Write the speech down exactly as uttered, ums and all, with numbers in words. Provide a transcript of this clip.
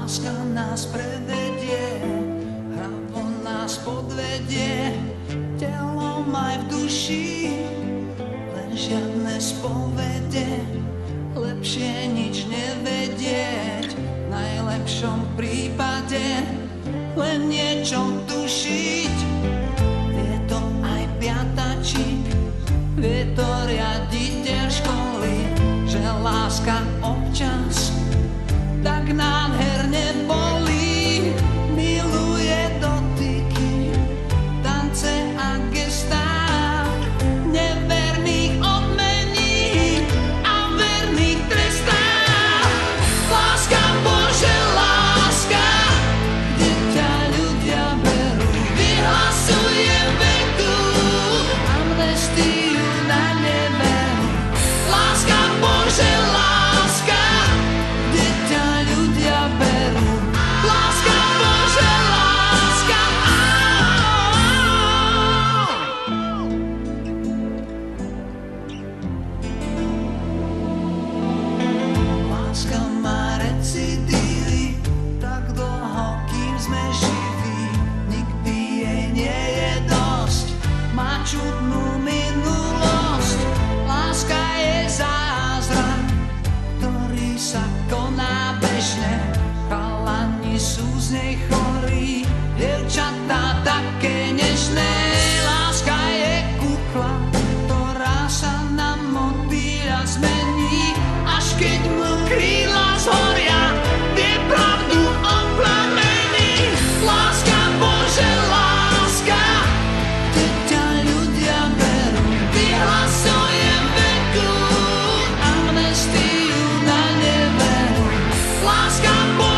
Láska nás prevedie, hravo nás podvedie, telom aj v duši, len žiadne spovede, lepšie nič nevedieť, v najlepšom prípade len niečo tušiť. Vie to aj piatačík, vie to riaditeľ školy, že láska občas tak nádherne bolí. Miluje dotyky, tance a gestá, neverných odmení a verných trestá. Láska, Bože, láska, kde ťa ľudia berú, vyhlasuje veku amnestiu na neveru. Láska, Bože, láska, kde ťa ľudia berú. Láska, Bože, láska. Láska má recidívy, tak dlho, kým sme živí, nikdy jej nie je dosť, má čudnú minulosť. Láska je zázrak, ktorý sa koná bežne, chalani sú z nej chorí, dievčatá také nežné. Láska je kukla, ktorá sa na motýľa zmení, až keď mu krídla zhoria, vie pravdu o plamení. Láska, Bože, láska, kde ťa ľudia berú, vyhlasuje veku amnestiu na neveru. Láska, Bože,